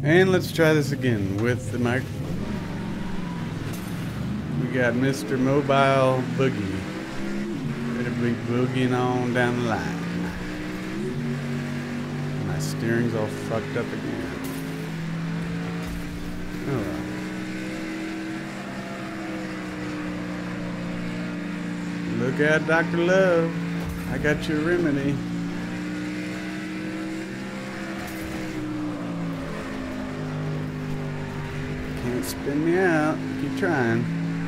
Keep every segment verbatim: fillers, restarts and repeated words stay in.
And let's try this again with the mic. We got Mister Mobile Boogie. Better be boogieing on down the line. My steering's all fucked up again. Oh well. Look out, Doctor Love. I got your remedy. Can't spin me out. Keep trying.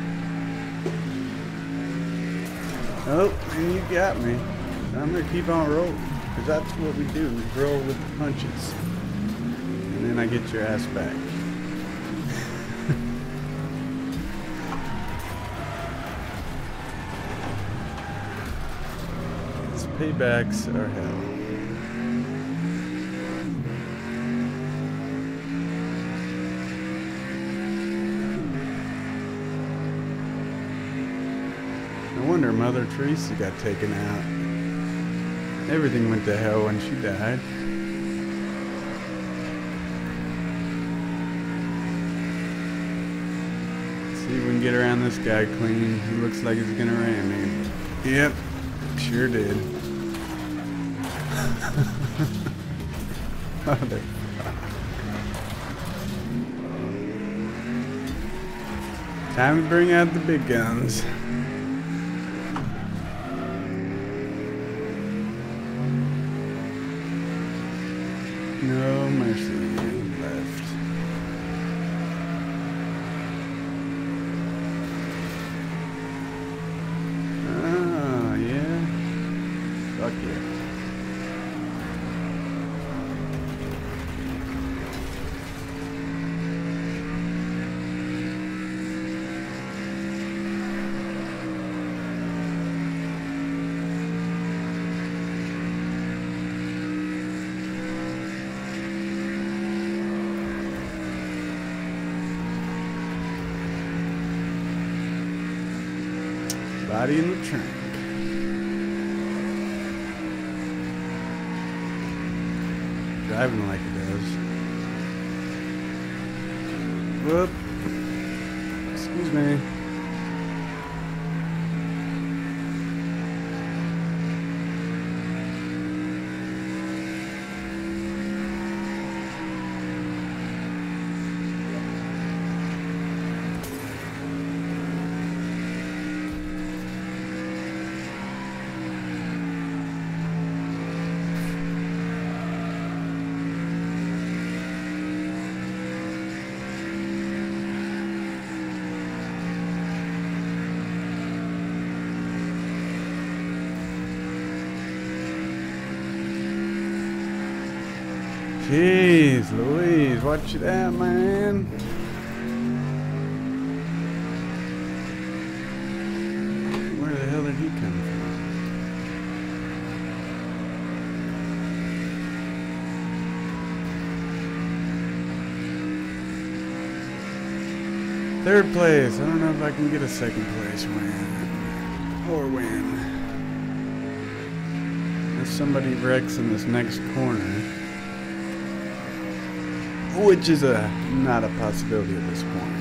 Oh, and you got me. I'm gonna keep on rolling. Because that's what we do. We roll with the punches. And then I get your ass back. These paybacks are hell. No wonder Mother Teresa got taken out. Everything went to hell when she died. Let's see if we can get around this guy clean. He looks like he's gonna ram me. Yep, sure did. Mother. Time to bring out the big guns. No mercy left. Ah, yeah. Fuck yeah. Body in the trunk. Driving like it does. Whoop. Excuse me. Jeez Louise, watch it out, man. Where the hell did he come from? Third place. I don't know if I can get a second place win. Or win. If somebody wrecks in this next corner. Which is a not a possibility at this point.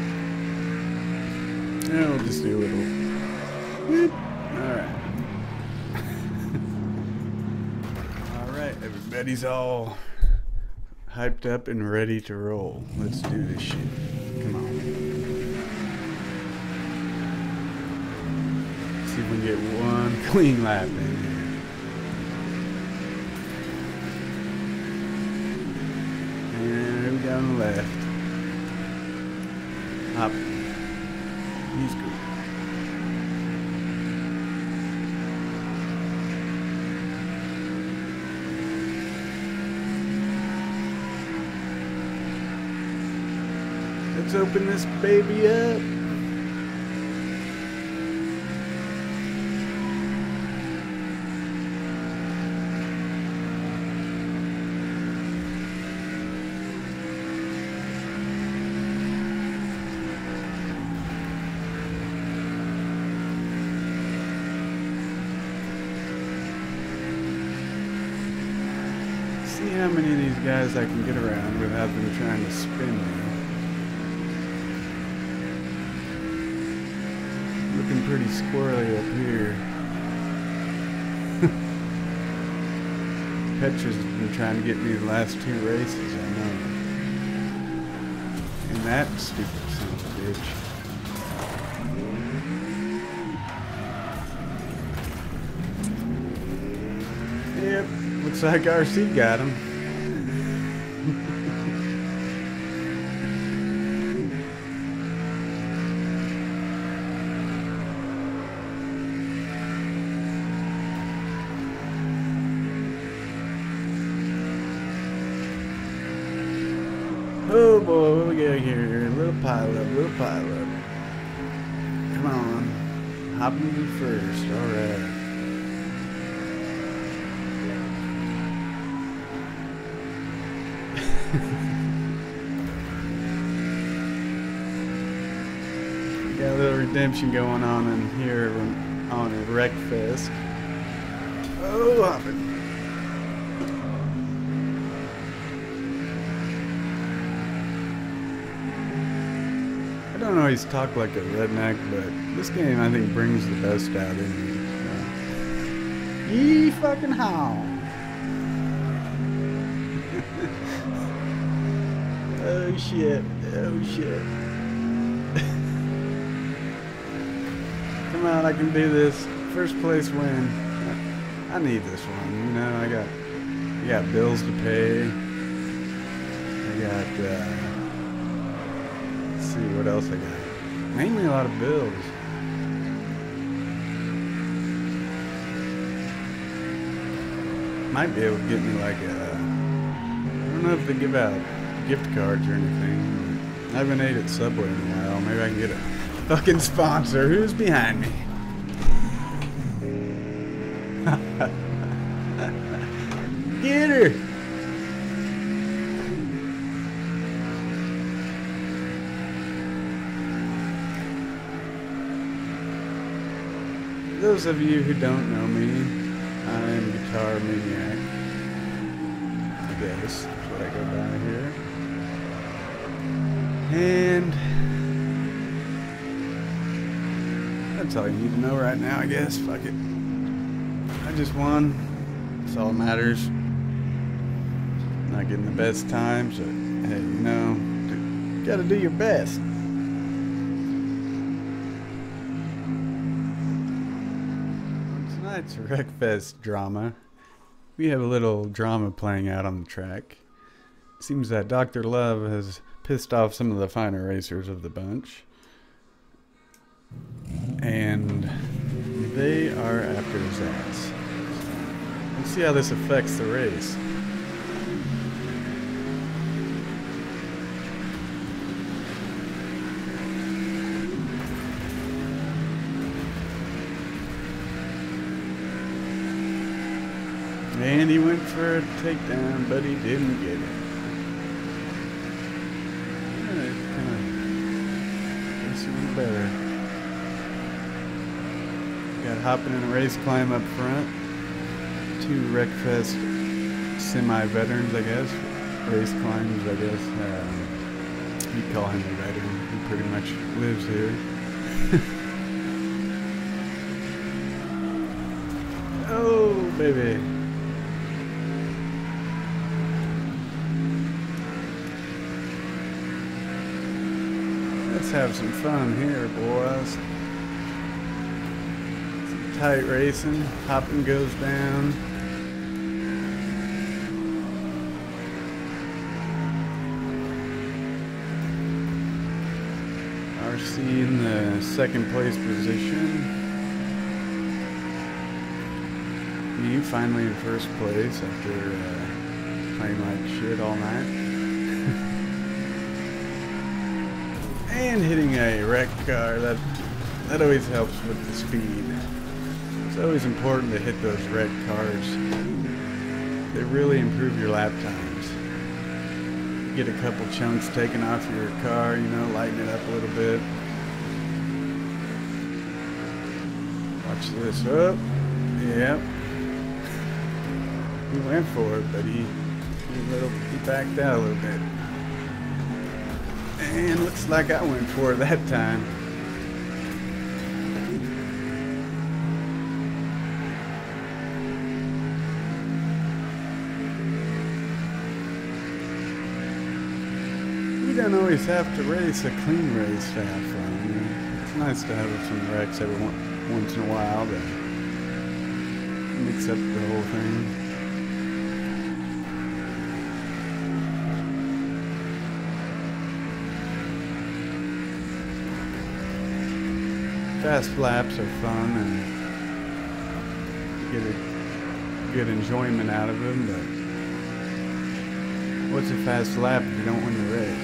Yeah, we'll just do a little. Whoop. All right. All right, everybody's all hyped up and ready to roll. Let's do this shit. Come on. Let's see if we can get one clean lap in here. Down the left. Up. He's good. Let's open this baby up. see how many of these guys I can get around without them trying to spin me. Looking pretty squirrely up here. Petra's been trying to get me the last two races, I know. And that stupid son of a bitch. Yep, looks like R C got him. Oh boy, what we got here? Little pile up, little pile up. Come on. Hopping in first, alright. Got a little redemption going on in here on Wreckfest. Oh, hopping. I don't always talk like a redneck, but this game I think brings the best out in me. So. Yee fucking how. Oh shit, oh shit. Come on, I can do this. First place win. I need this one, you know, I got I got bills to pay. I got uh let's see what else I got. Mainly a lot of bills. Might be able to get me like a, I don't know if they give out gift cards or anything. I haven't ate at Subway in a while. Maybe I can get a fucking sponsor. Who's behind me? Get her! Those of you who don't know me, I am Guitar Maniac. I guess that's what I go by here. And that's all you need to know right now, I guess. Fuck it. I just won. That's all that matters. Not getting the best time, so hey, you know, you gotta do your best. Tonight's Wreckfest drama. We have a little drama playing out on the track. It seems that Doctor Love has pissed off some of the finer racers of the bunch. And they are after his ass. Let's see how this affects the race. And he went for a takedown, but he didn't get it. Yeah, it kind of makes it one better. Got hopping in a race climb up front. Two Wreckfest semi-veterans, I guess. Race climbs, I guess. Um, you call him a veteran. He pretty much lives here. Oh, baby. Let's have some fun here, boys. Some tight racing. Hopping goes down. R C in the second place position. Me finally in first place after uh, playing like shit all night. And hitting a wrecked car, that that always helps with the speed. It's always important to hit those wrecked cars. They really improve your lap times. Get a couple chunks taken off your car, you know, lighten it up a little bit. Watch this up. Yep. He went for it, but he He, little, he backed out a little bit. And looks like I went for it that time. You don't always have to race a clean race to have fun. It's nice to have some wrecks every one, once in a while to mix up the whole thing. Fast laps are fun and you get a good enjoyment out of them, but what's a fast lap if you don't win the race?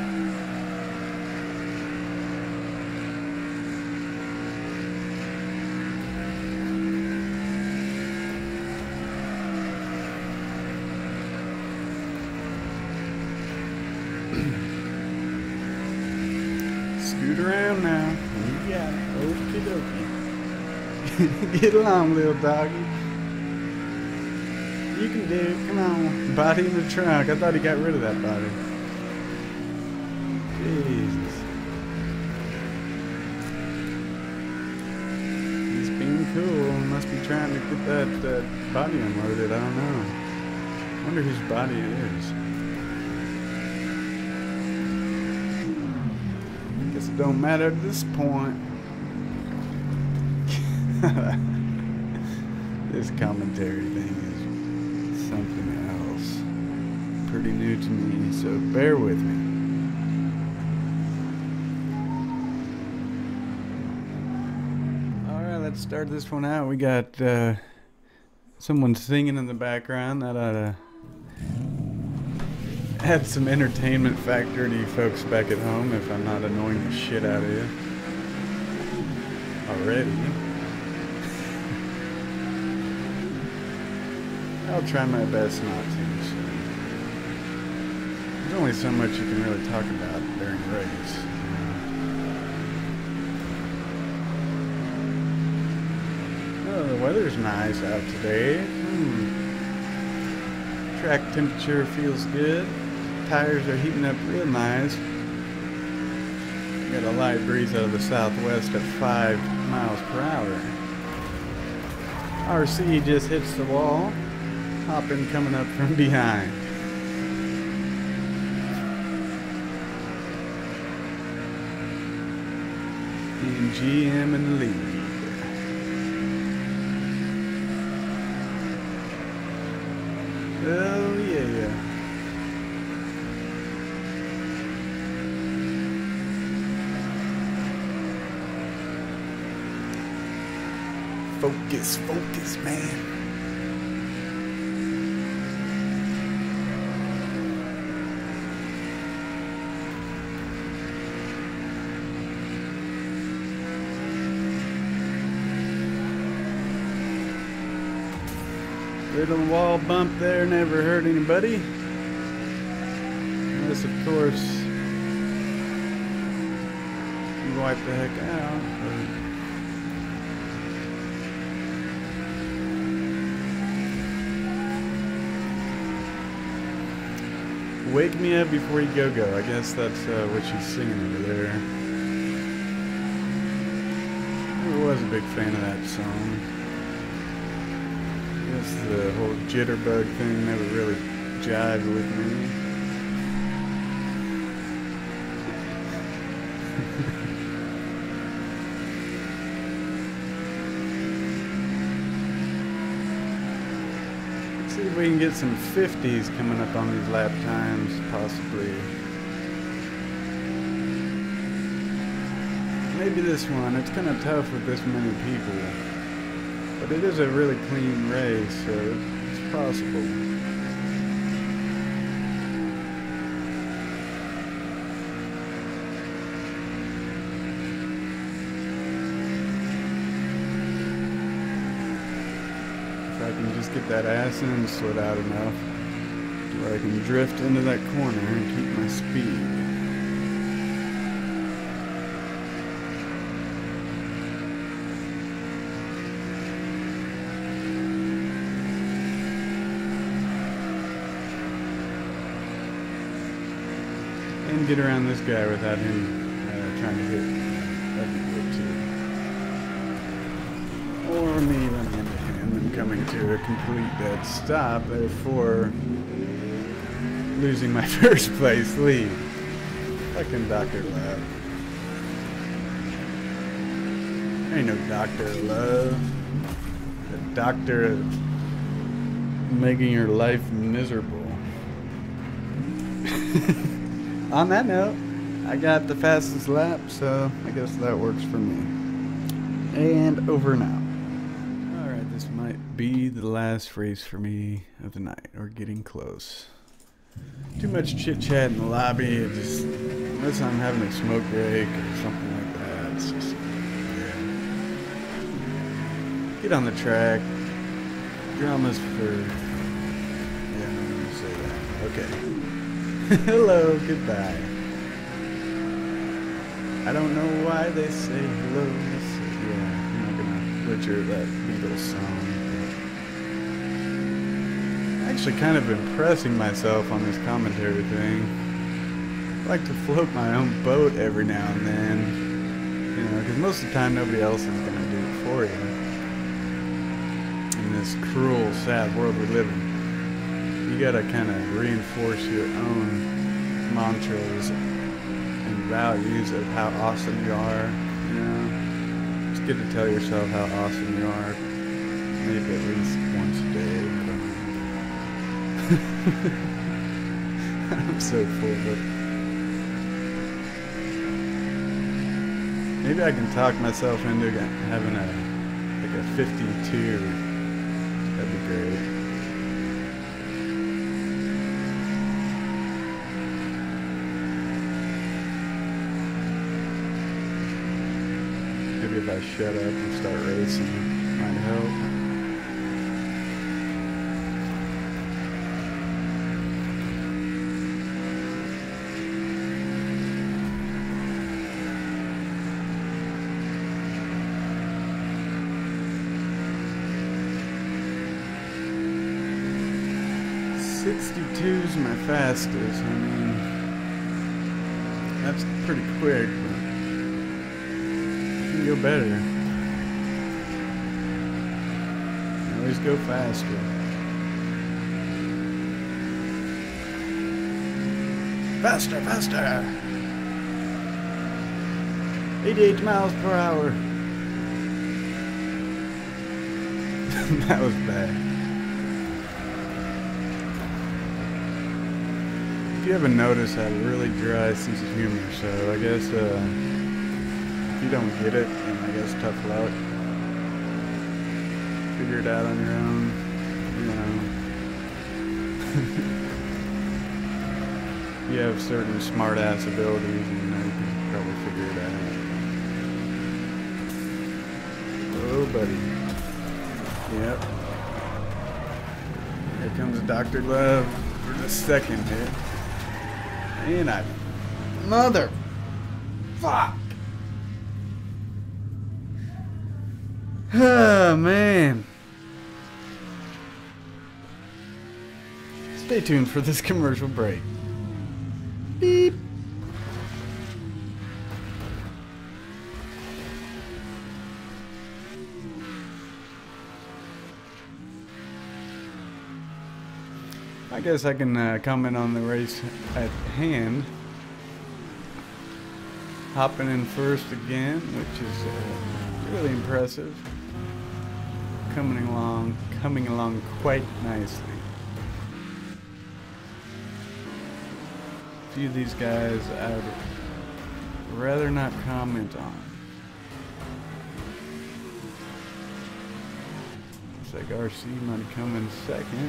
Scoot around now. You got it. Okie dokie. Get along, little doggy. You can do it. Come on. Body in the trunk. I thought he got rid of that body. Jesus. He's being cool. Must be trying to get that uh, body unloaded. I don't know. Wonder whose body it is. Guess it don't matter at this point. This commentary thing is something else. Pretty new to me, so bear with me. Alright, let's start this one out. We got uh, someone singing in the background. That ought to add some entertainment factor to you folks back at home if I'm not annoying the shit out of you already. I'll try my best not to. So. There's only so much you can really talk about during a race. You know? Oh, the weather's nice out today. Hmm. Track temperature feels good. Tires are heating up real nice. Got a light breeze out of the southwest at five miles per hour. R C just hits the wall. Hopping coming up from behind. And G M in the lead. Oh yeah. Focus, focus, man. Little wall bump there, never hurt anybody. Unless, of course, you wipe the heck out. But wake me up before you go go. I guess that's uh, what she's singing over there. I was a big fan of that song. The whole jitterbug thing never really jived with me. Let's see if we can get some fifties coming up on these lap times, possibly. Maybe this one. It's kind of tough with this many people. But it is a really clean race, so it's possible. If I can just get that ass end slid out enough to where I can drift into that corner and keep my speed. and get around this guy without him uh, trying to hit me. That'd be good too. Or me running into him and coming to a complete dead stop, therefore losing my first place lead. Fucking Doctor Love. Ain't no Doctor Love. The doctor of making your life miserable. On that note, I got the fastest lap, so I guess that works for me. And over and out. Alright, this might be the last race for me of the night, or getting close. Too much chit chat in the lobby, it just, unless I'm having a smoke break or something like that, it's just, yeah. Get on the track. Dramas for, yeah, I'm gonna say that. Okay. Hello, goodbye. I don't know why they say hello. Yeah, I'm not gonna butcher that Beatles song. I'm actually kind of impressing myself on this commentary thing. I like to float my own boat every now and then. You know, because most of the time nobody else is gonna do it for you. In this cruel, sad world we live in. You gotta kind of reinforce your own mantras and values of how awesome you are, you know. It's good to tell yourself how awesome you are, maybe at least once a day. I'm so full of it. Maybe I can talk myself into having a, like a fifty-two. That'd be great. Maybe if I shut up and start racing, might help. sixty-two's my fastest. I mean, that's pretty quick, but you can go better. Always go faster. Faster, faster! eighty-eight miles per hour. That was bad. If you haven't noticed, I have a really dry sense of humor, so I guess uh, if you don't get it, then I guess tough luck. Figure it out on your own, you know. You have certain smart-ass abilities, and you know, you can probably figure it out. Oh, buddy. Yep. Here comes Doctor Love for the second hit. And I... Mother... Fuck! Oh, man. Stay tuned for this commercial break. Beep. I guess I can uh, comment on the race at hand. Hopping in first again, which is uh, really impressive. Coming along, coming along quite nicely. A few of these guys I would rather not comment on. Looks like R C might come in second.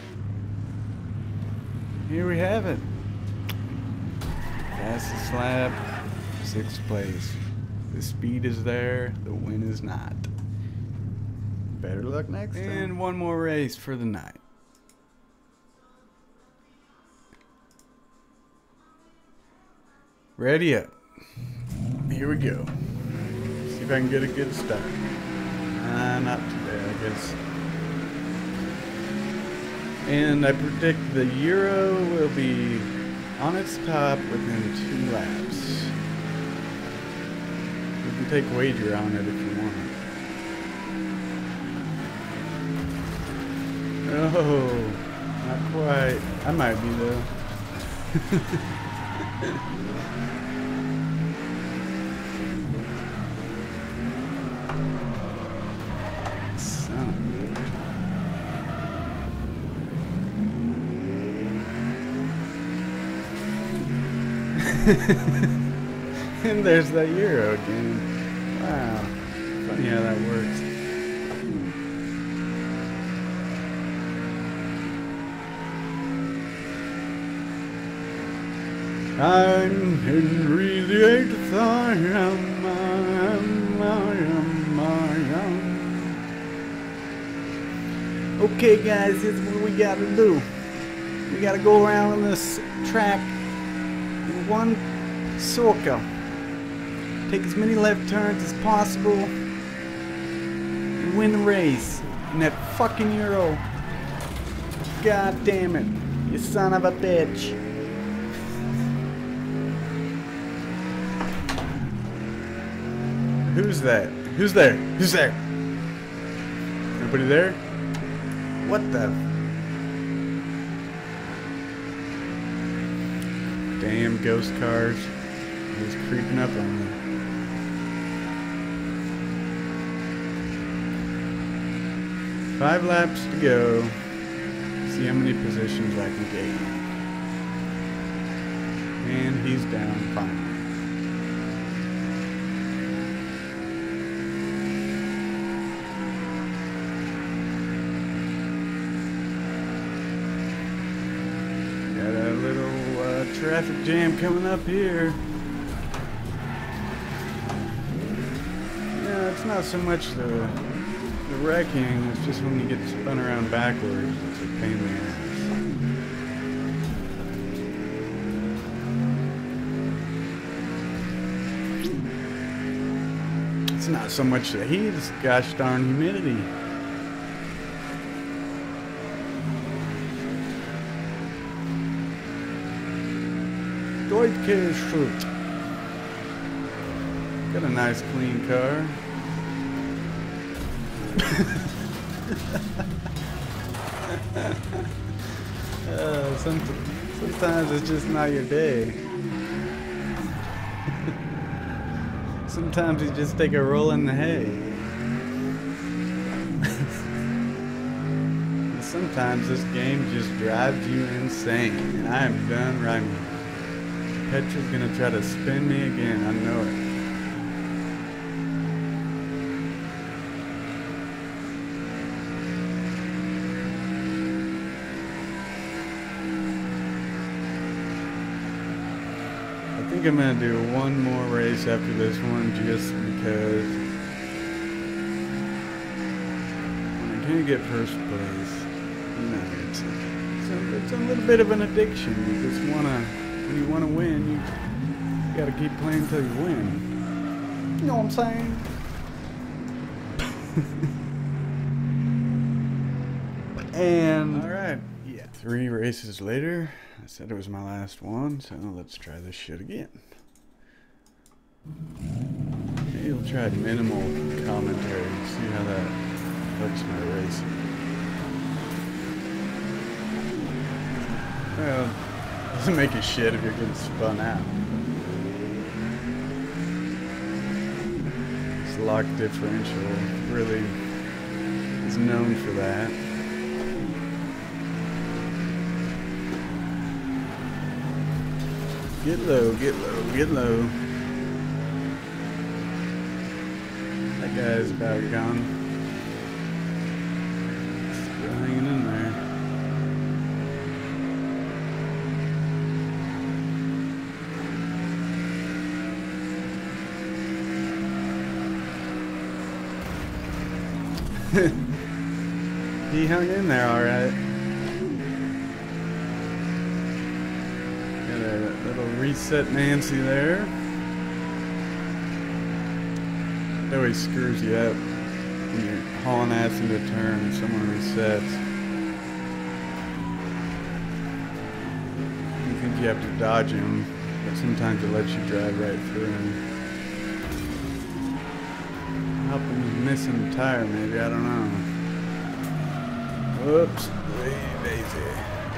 Here we have it. Fastest lap, sixth place. The speed is there, the win is not. Better luck next time. And one more race for the night. Ready up. Here we go. See if I can get a good start. Uh, not too bad, I guess. And I predict the Euro will be on its top within two laps. You can take wager on it if you want. Oh, not quite. I might be though. Son of a And there's that Euro again. Wow. Funny how that works. I'm Henry the Eighth. I am, I am, I am, I am. Okay, guys, here's what we gotta do. We gotta go around on this track in one circle. Take as many left turns as possible and win the race in that fucking Euro. God damn it, you son of a bitch. Who's that? Who's there? Who's there? Nobody there? What the? Damn ghost cars. He's creeping up on me. Five laps to go. See how many positions I can gain. And he's down finally. Traffic jam coming up here. Yeah, it's not so much the the wrecking, it's just when you get spun around backwards, it's a pain in the ass. It's not so much the heat, it's gosh darn humidity. Deutsche Schuld. Got a nice clean car. uh, some, sometimes it's just not your day. Sometimes you just take a roll in the hay. Sometimes this game just drives you insane, and I am done rhyming. Petra's gonna try to spin me again, I know it. I think I'm gonna do one more race after this one just because when I can't get first place, you know, it's a, it's a, it's a little bit of an addiction. You just wanna When you want to win, you gotta keep playing till you win. You know what I'm saying? And alright, yeah. Three races later, I said it was my last one, so let's try this shit again. Maybe we'll try minimal commentary and see how that affects my racing. Well, doesn't make a shit if you're getting spun out. This lock differential really is known for that. Get low, get low, get low. That guy's about gone. Still hanging in there. He hung in there alright. Got a little reset Nancy there. It always screws you up when you're hauling ass into a turn and someone resets. You think you have to dodge them, but sometimes it lets you drive right through them. Help him missing a tire, maybe, I don't know. Whoops, way lazy.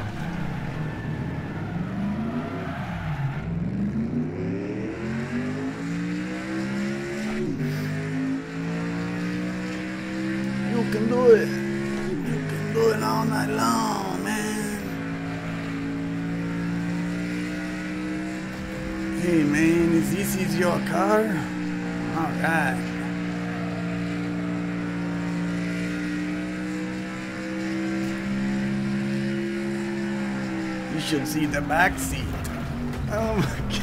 You can do it. You can do it all night long, man. Hey, man, is this is your car? All right. You should see the back seat. Oh my god.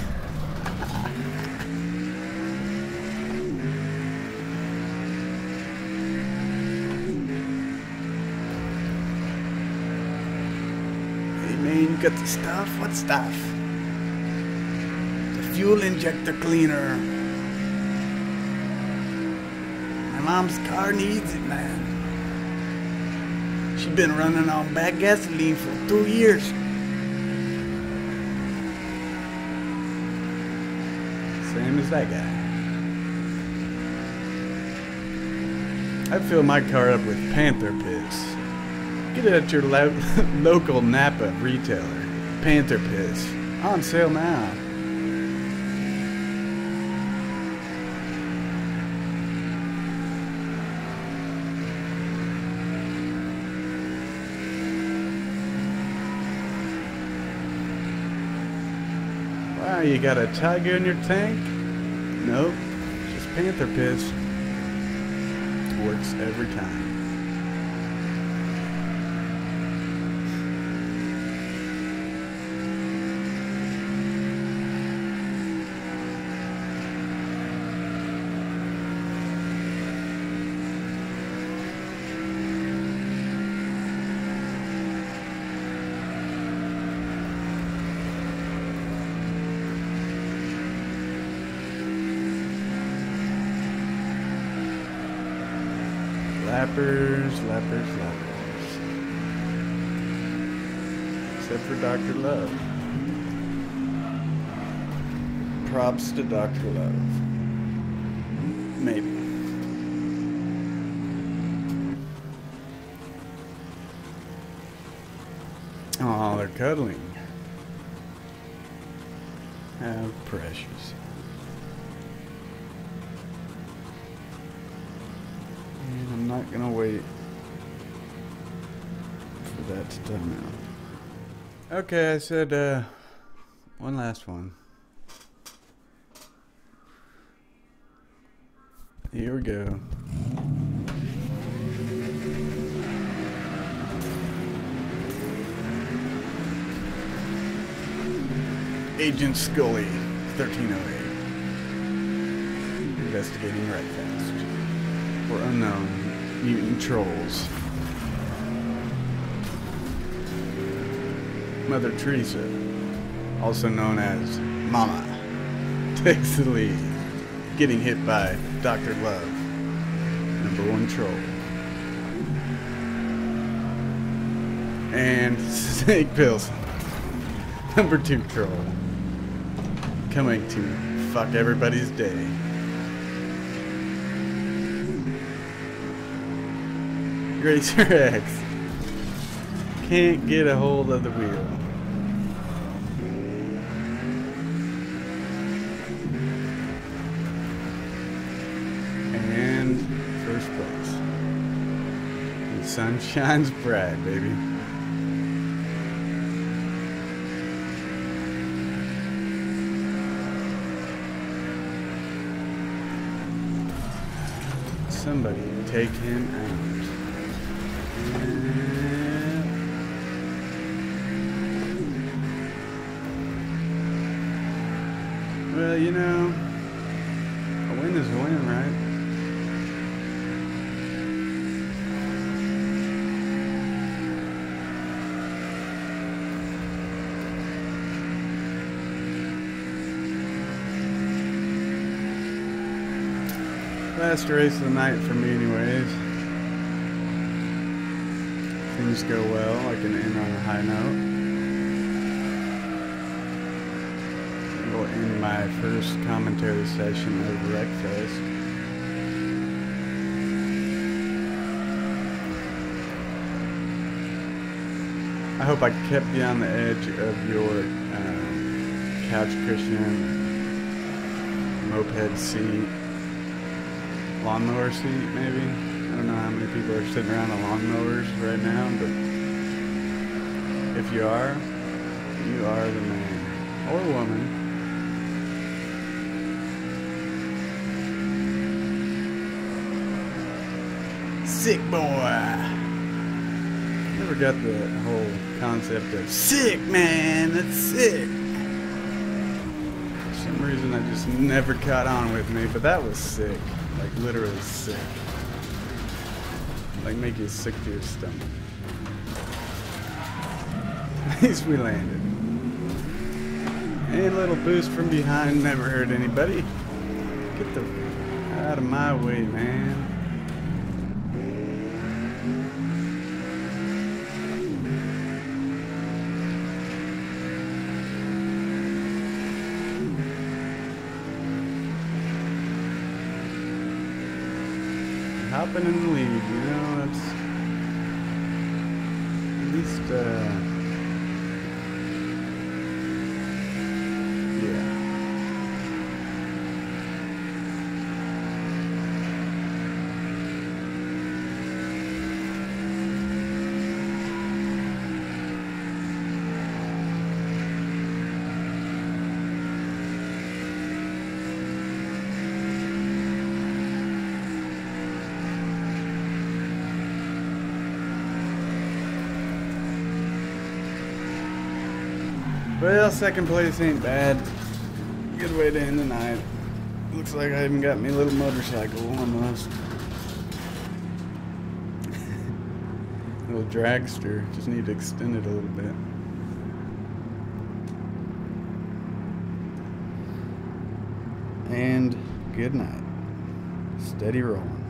Man, you got the stuff? What stuff? The fuel injector cleaner. My mom's car needs it, man. She's been running on bad gasoline for two years. Same as that guy. I fill my car up with Panther piss. Get it at your lo local Napa retailer. Panther piss. On sale now. Wow, you got a tiger in your tank? Nope. Just Panther piss. Works every time. Lappers, lappers, lappers. Except for Doctor Love. Props to Doctor Love. Maybe. Oh, they're cuddling. How precious. And I'm not gonna wait for that to time out. Okay, I said uh, one last one. Here we go. Agent Scully, thirteen oh eight. Investigating Wreckfest for unknown mutant trolls. Mother Teresa, also known as Mama, takes the lead, getting hit by Doctor Love, number one troll. And Snake Pills, number two troll, coming to fuck everybody's day. Racer X can't get a hold of the wheel. And first place. The sun shines bright, baby. Somebody take him out. Well, you know, a win is a win, right? Last race of the night for me anyways. Things go well, I can end on a high note. in my first commentary session of Wreckfest. I hope I kept you on the edge of your um, couch cushion, moped seat, lawnmower seat maybe. I don't know how many people are sitting around on lawnmowers right now, but if you are, you are the man or woman. Sick boy. Never got the whole concept of sick, man. That's sick. For some reason, I just never caught on with me, but that was sick. Like literally sick. Like make you sick to your stomach. At least we landed. A little boost from behind never hurt anybody. Get the out of my way, man. Hopping in the lead, you know, that's at least, uh, yeah. Well, second place ain't bad. Good way to end the night. Looks like I even got me a little motorcycle almost. Little dragster. Just need to extend it a little bit. And good night. Steady rolling.